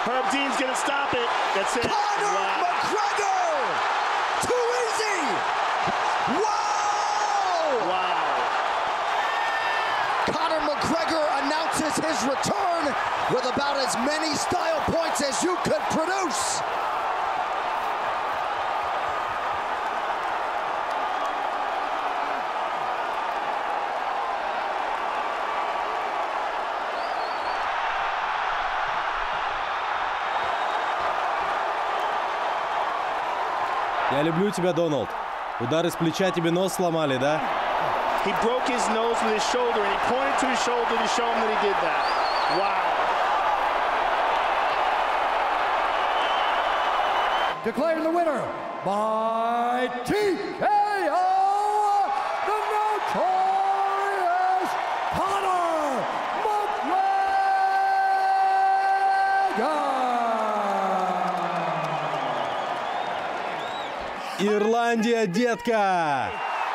Herb Dean's gonna stop it. That's it. Conor McGregor! Too easy! Wow! Wow. Conor McGregor announces his return with about as many style points as you could produce. Я люблю тебя, Дональд. Удары с плеча тебе нос сломали, да? He broke his nose with his shoulder, and he pointed to his shoulder to show him that he did that. Wow. Declaring the winner by TKO, the notorious Conor McGregor. Ирландия, детка!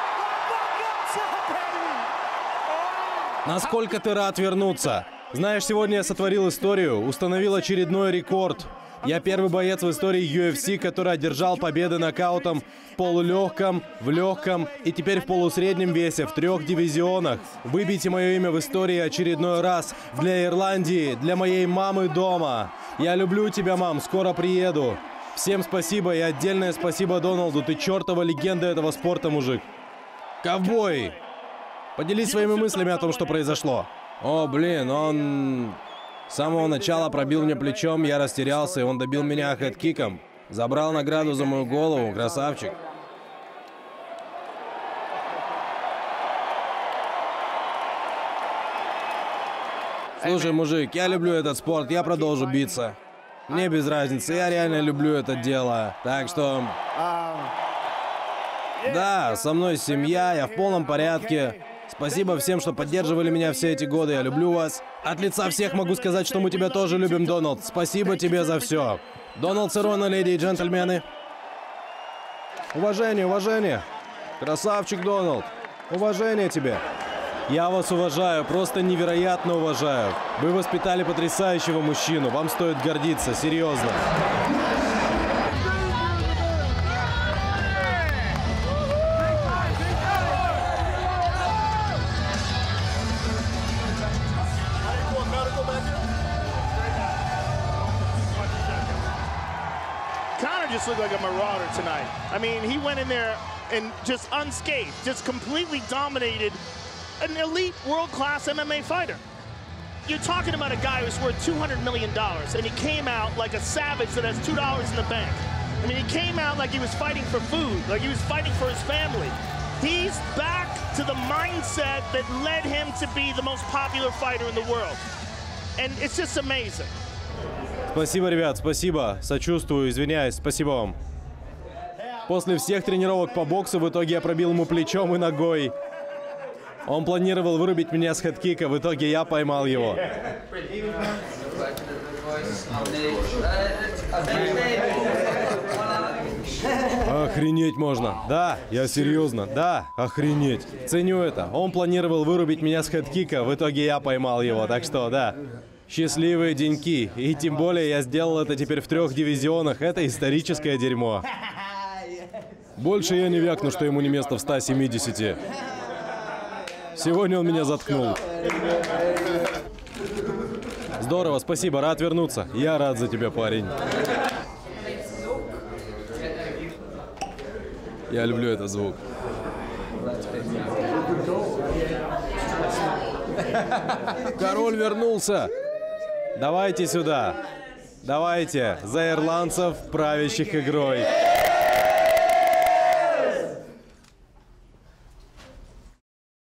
Насколько ты рад вернуться? Знаешь, сегодня я сотворил историю, установил очередной рекорд. Я первый боец в истории UFC, который одержал победы нокаутом в полулегком, в легком и теперь в полусреднем весе в 3 дивизионах. Выбейте мое имя в истории очередной раз для Ирландии, для моей мамы дома. Я люблю тебя, мам, скоро приеду. Всем спасибо и отдельное спасибо Дональду. Ты чертова легенда этого спорта, мужик. Ковбой! Поделись своими мыслями о том, что произошло. О, блин, он с самого начала пробил мне плечом, я растерялся, и он добил меня хедкиком. Забрал награду за мою голову, красавчик. Слушай, мужик, я люблю этот спорт, я продолжу биться. Мне без разницы, я реально люблю это дело. Так что... Да, со мной семья, я в полном порядке. Спасибо всем, что поддерживали меня все эти годы. Я люблю вас. От лица всех могу сказать, что мы тебя тоже любим, Дональд. Спасибо тебе за все. Дональд Серрone, леди и джентльмены. Уважение, уважение. Красавчик, Дональд. Уважение тебе. Я вас уважаю, просто невероятно уважаю. Вы воспитали потрясающего мужчину. Вам стоит гордиться, серьезно. Just looked like a marauder tonight. I mean, he went in there and just unscathed, just completely dominated an elite world-class MMA fighter. You're talking about a guy who's worth $200 million, and he came out like a savage that has $2 in the bank. I mean, he came out like he was fighting for food, like he was fighting for his family. He's back to the mindset that led him to be the most popular fighter in the world. And it's just amazing. Спасибо, ребят, спасибо. Сочувствую, извиняюсь, спасибо вам. После всех тренировок по боксу в итоге я пробил ему плечом и ногой. Он планировал вырубить меня с хедкика, в итоге я поймал его. Охренеть можно. Да, я серьезно. Да, охренеть. Ценю это. Он планировал вырубить меня с хедкика, в итоге я поймал его. Так что, да. Счастливые деньки. И тем более я сделал это теперь в 3 дивизионах. Это историческое дерьмо. Больше я не вякну, что ему не место в 170. Сегодня он меня заткнул. Здорово, спасибо, рад вернуться. Я рад за тебя, парень. Я люблю этот звук. Король вернулся. Давайте сюда. Давайте за ирландцев, правящих игрой.